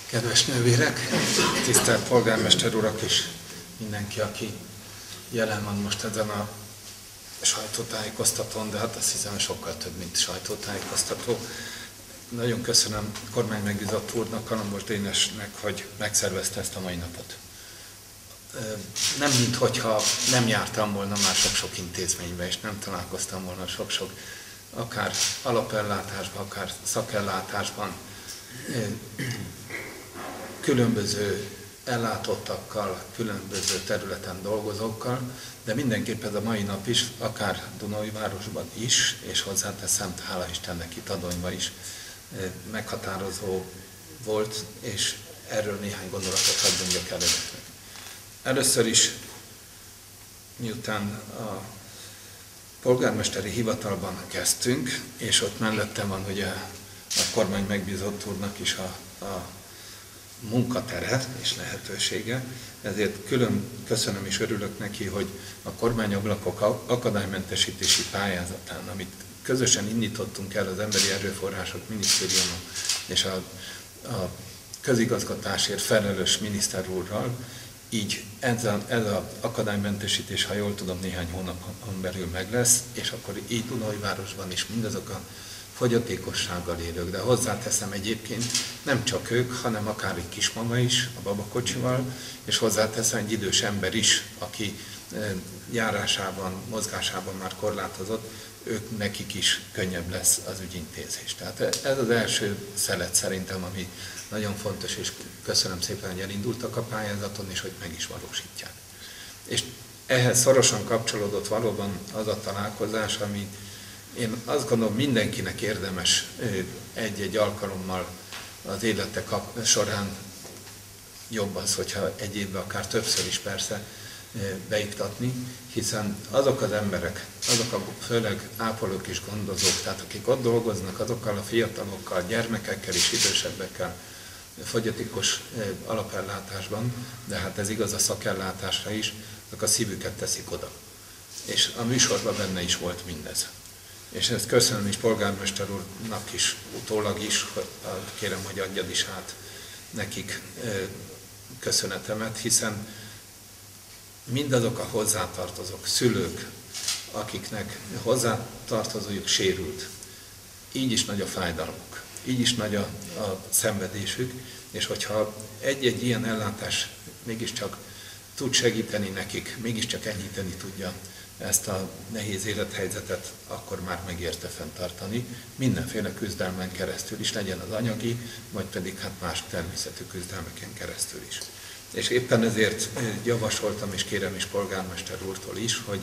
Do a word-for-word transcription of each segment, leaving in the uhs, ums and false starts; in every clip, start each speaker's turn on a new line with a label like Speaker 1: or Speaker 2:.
Speaker 1: Kedves nővérek, tisztelt polgármester urak és mindenki, aki jelen van most ezen a sajtótájékoztatón, de hát azt hiszem sokkal több, mint sajtótájékoztató. Nagyon köszönöm kormány megbízott úrnak, Kalambos Dénesnek, hogy megszervezte ezt a mai napot. Nem minthogyha nem jártam volna már sok-sok intézménybe, és nem találkoztam volna sok-sok, akár alapellátásban, akár szakellátásban, különböző ellátottakkal, különböző területen dolgozókkal, de mindenképp ez a mai nap is, akár Dunaújvárosban is, és hozzáteszem, hála Istennek itt Adonyban is meghatározó volt, és erről néhány gondolatot hadd mondjak el önöknek. Először is, miután a polgármesteri hivatalban kezdtünk, és ott mellettem van ugye a kormány megbízott úrnak is a, a munkatere és lehetősége, ezért külön köszönöm és örülök neki, hogy a kormányablakok akadálymentesítési pályázatán, amit közösen indítottunk el az Emberi Erőforrások Minisztériuma és a, a közigazgatásért felelős miniszter úrral, így ez az akadálymentesítés, ha jól tudom, néhány hónapon belül meg lesz, és akkor így Dunaújvárosban is mindazok a fogyatékossággal élők, de hozzáteszem egyébként nem csak ők, hanem akár egy kismama is a babakocsival, és hozzáteszem egy idős ember is, aki járásában, mozgásában már korlátozott, ők nekik is könnyebb lesz az ügyintézés. Tehát ez az első szelet szerintem, ami nagyon fontos, és köszönöm szépen, hogy elindultak a pályázaton, és hogy meg is valósítják. És ehhez szorosan kapcsolódott valóban az a találkozás, ami én azt gondolom mindenkinek érdemes egy-egy alkalommal az élete során, jobb az, hogyha egy évben akár többször is persze beiktatni, hiszen azok az emberek, azok a főleg ápolók és gondozók, tehát akik ott dolgoznak, azokkal a fiatalokkal, gyermekekkel és idősebbekkel, fogyatékos alapellátásban, de hát ez igaz a szakellátásra is, azok a szívüket teszik oda. És a műsorban benne is volt mindez. És ezt köszönöm is polgármester úrnak is, utólag is, kérem, hogy adjad is át nekik köszönetemet, hiszen mindazok a hozzátartozók, szülők, akiknek hozzátartozójuk sérült, így is nagy a fájdalmuk, így is nagy a, a szenvedésük, és hogyha egy-egy ilyen ellátás mégiscsak tud segíteni nekik, mégiscsak enyhíteni tudja ezt a nehéz élethelyzetet, akkor már megérte fenntartani, mindenféle küzdelmen keresztül is, legyen az anyagi, vagy pedig hát más természetű küzdelmeken keresztül is. És éppen ezért javasoltam, és kérem is polgármester úrtól is, hogy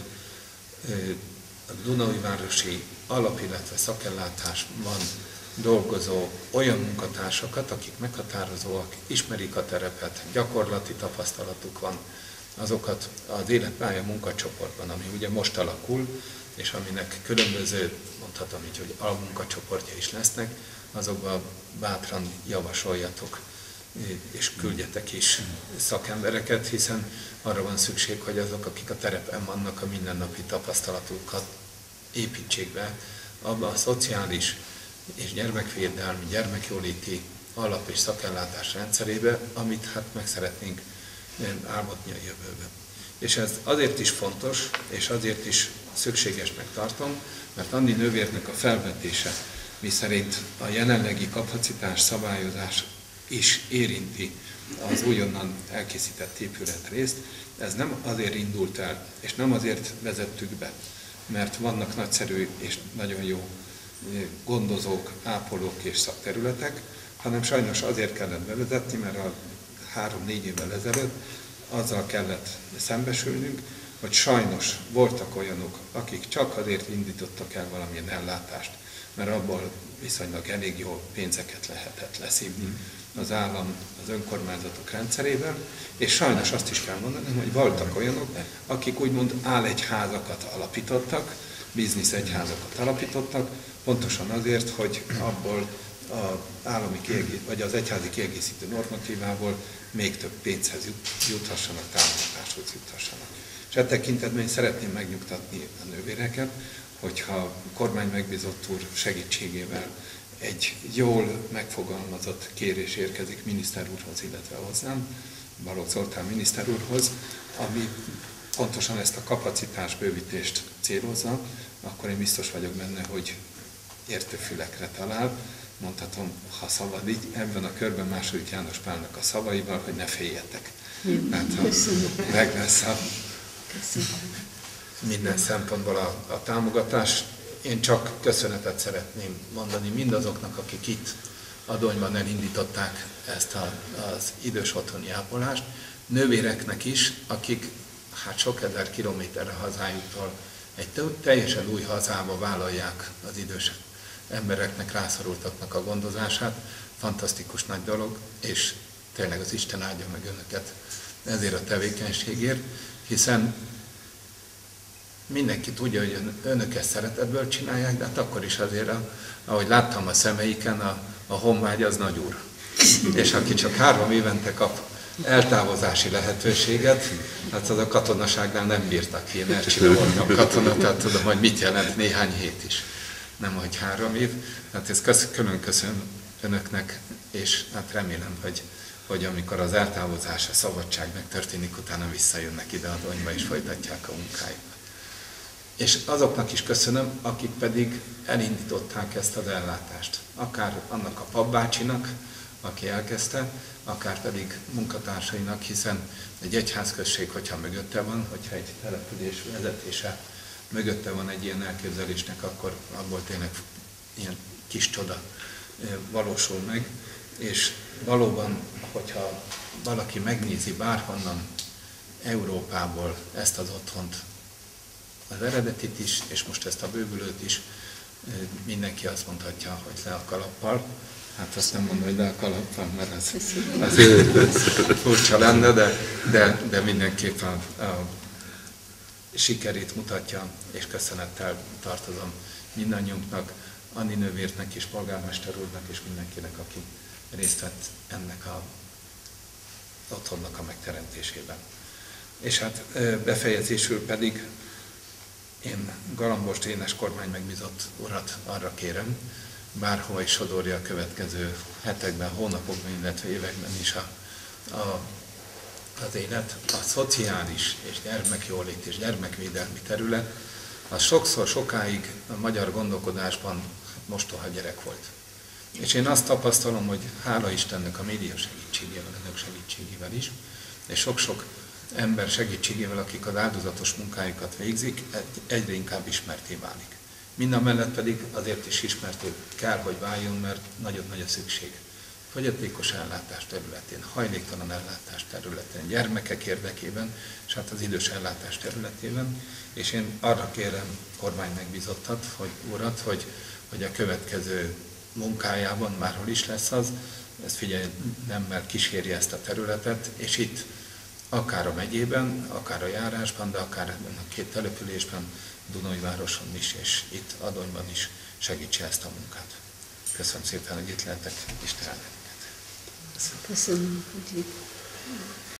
Speaker 1: a Dunaújvárosi alap, illetve szakellátásban dolgozó olyan munkatársakat, akik meghatározóak, ismerik a terepet, gyakorlati tapasztalatuk van, azokat az életpálya munkacsoportban, ami ugye most alakul, és aminek különböző, mondhatom így, hogy almunkacsoportja is lesznek, azokban bátran javasoljatok, és küldjetek is szakembereket, hiszen arra van szükség, hogy azok, akik a terepen vannak, a mindennapi tapasztalatukat építsék be abba a szociális és gyermekvédelmi, gyermekjóléti alap- és szakellátás rendszerébe, amit hát meg szeretnénk álmodni a jövőben. És ez azért is fontos, és azért is szükségesnek tartom, mert Andi nővérnek a felvetése, miszerint a jelenlegi kapacitás szabályozás is érinti az újonnan elkészített épületrészt, ez nem azért indult el, és nem azért vezettük be, mert vannak nagyszerű és nagyon jó gondozók, ápolók és szakterületek, hanem sajnos azért kellett bevezetni, mert a három-négy évvel ezelőtt azzal kellett szembesülnünk, hogy sajnos voltak olyanok, akik csak azért indítottak el valamilyen ellátást, mert abból viszonylag elég jó pénzeket lehetett leszívni az állam, az önkormányzatok rendszerében, és sajnos azt is kell mondani, hogy voltak olyanok, akik úgymond álegyházakat alapítottak, bizniszegyházakat alapítottak, pontosan azért, hogy abból az állami kiegész, vagy az egyházi kiegészítő normatívából még több pénzhez juthassanak, támogatáshoz juthassanak. És e tekintetben szeretném megnyugtatni a nővéreket, hogyha a kormány megbízott úr segítségével egy jól megfogalmazott kérés érkezik miniszter úrhoz, illetve hozzám, Balogh Zoltán miniszter úrhoz, ami pontosan ezt a kapacitásbővítést célozza, akkor én biztos vagyok benne, hogy értő fülekre talál. Mondhatom, ha szabad így, ebben a körben második János Pálnak a szavaival, hogy ne féljetek. Hát, meg lesz a minden szempontból a, a támogatás. Én csak köszönetet szeretném mondani mindazoknak, akik itt Adonyban elindították ezt a, az idős otthoni ápolást, nővéreknek is, akik hát sok ezer kilométerre hazájuktól egy teljesen új hazába vállalják az idős embereknek, rászorultaknak a gondozását. Fantasztikus nagy dolog, és tényleg az Isten áldja meg önöket ezért a tevékenységért, hiszen mindenki tudja, hogy önök ezt szeretetből csinálják, de hát akkor is azért, ahogy láttam a szemeiken, a, a honvágy az nagy úr. És aki csak három évente kap eltávozási lehetőséget, hát az a katonaságnál nem bírtak ki, mert csináltam katona, tehát tudom, hogy mit jelent néhány hét is, nem hogy három év. Hát ezt kösz, külön köszönöm önöknek, és hát remélem, hogy, hogy amikor az eltávozás, a szabadság megtörténik, utána visszajönnek ide Adonyba és folytatják a munkájukat. És azoknak is köszönöm, akik pedig elindították ezt az ellátást. Akár annak a papbácsinak, aki elkezdte, akár pedig munkatársainak, hiszen egy egyházközség, hogyha mögötte van, hogyha egy település vezetése mögötte van egy ilyen elképzelésnek, akkor abból tényleg ilyen kis csoda valósul meg. És valóban, hogyha valaki megnézi bárhonnan Európából ezt az otthont, az eredetit is, és most ezt a bővülőt is, mindenki azt mondhatja, hogy le a kalappal. Hát azt nem mondom, hogy le a kalappal, mert ez azért furcsa lenne, de, de, de mindenképp a, a sikerét mutatja, és köszönettel tartozom mindannyiunknak, Anni nővérnek és polgármester úrnak, és mindenkinek, aki részt vett ennek a otthonnak a megteremtésében. És hát befejezésül pedig én Galambost Énes kormány megbízott urat arra kérem, bárhova is sodorja a következő hetekben, hónapokban, illetve években is a, a, az élet, a szociális és gyermekjólét és gyermekvédelmi terület, az sokszor sokáig a magyar gondolkodásban mostoha gyerek volt. És én azt tapasztalom, hogy hála Istennek a média segítségével, önök segítségével is, és sok-sok ember segítségével, akik az áldozatos munkájukat végzik, egyre inkább ismerté válik. Mindamellett pedig azért is ismerté kell, hogy váljon, mert nagyon nagy a szükség. Fogyatékos ellátás területén, hajléktalan ellátás területén, gyermekek érdekében, és hát az idős ellátás területében. És én arra kérem kormány megbízottat, hogy urat, hogy, hogy a következő munkájában, márhol is lesz az, ezt figyelemmel kíséri ezt a területet, és itt akár a megyében, akár a járásban, de akár ebben a két településben, Dunajvároson is, és itt Adonyban is segítse ezt a munkát. Köszönöm szépen, hogy itt lehetek, Isten áldja.
Speaker 2: Köszönöm, hogy itt